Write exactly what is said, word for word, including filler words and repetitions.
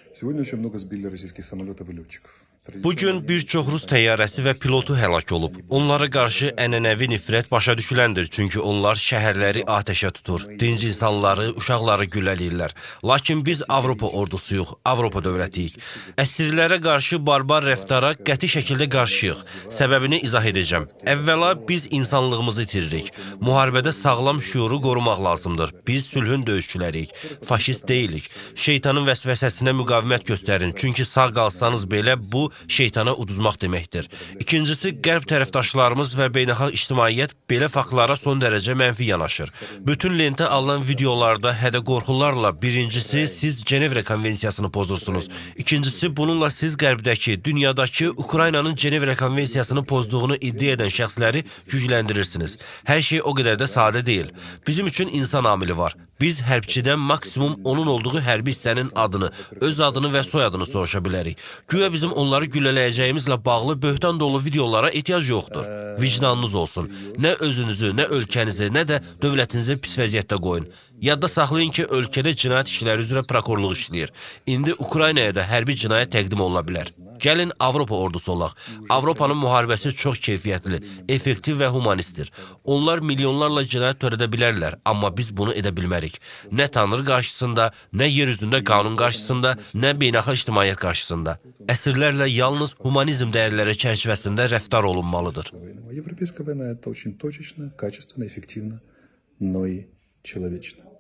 Сегодня очень много сбили российских самолетов и летчиков. Bugün bir çox Rus təyyarəsi və pilotu həlak olub. Onlara qarşı ənənəvi nifrət başa düşüləndir, çünki onlar şəhərləri atəşə tutur, dinc insanları, uşaqları güllələyirlər. Lakin biz Avropa ordusuyuq, Avropa dövlətiyik. Əsirlərə qarşı barbar rəftara qəti şəkildə qarşıyıq. Səbəbini izah edəcəm. Əvvəla biz insanlığımızı itiririk. Müharibədə sağlam şüuru qorumaq lazımdır. Biz sülhün döyüşçüləriyik, faşist deyilik. Şeytanın vəsvəsəsinə müqavimət göstərin, çünki sağ qalsanız belə bu şeytana uduzmaq deməkdir. İkincisi, qərb tərəfdaşlarımız və beynəlxalq ictimaiyyət belə faktlara son dərəcə mənfi yanaşır. Bütün lentə alınan videolarda hədə-qorxularla birincisi, siz Cenevre konvensiyasını pozursunuz. İkincisi, bununla siz qərbdəki, dünyadakı Ukraynanın Cenevre konvensiyasını pozduğunu iddia edən şəxsləri gücləndirirsiniz. Hər şey o qədər də sadə deyil. Bizim üçün insan amili var. Biz hərbçidən maksimum onun olduğu hərbi hissənin adını, öz adını və soyadını soruşa bilərik. Güya bizim onları güllələyəcəyimizlə bağlı böhtan dolu videolara ehtiyac yoxdur. Vicdanınız olsun. Nə özünüzü, nə ölkənizi, nə də dövlətinizi pis vəziyyətdə qoyun. Yadda saxlayın ki, ölkədə cinayət işləri üzrə prokurorluq işləyir. İndi Ukraynaya da hərbi cinayət təqdim oluna bilər. Gəlin Avropa ordusu olaq. Avropanın müharibəsi çox keyfiyyətli, effektiv və humanistdir. Onlar milyonlarla cinayət törədə bilərlər, amma biz bunu edə bilmərik. Nə Tanrı qarşısında, nə yer üzündə qanun qarşısında, nə beynəlxalq ictimaiyyət qarşısında. Əsirlərlə yalnız humanizm dəyərləri çərçivəsində rəftar olunmalıdır. Европейская война — это очень точечно, качественно, эффективно, но и человечно.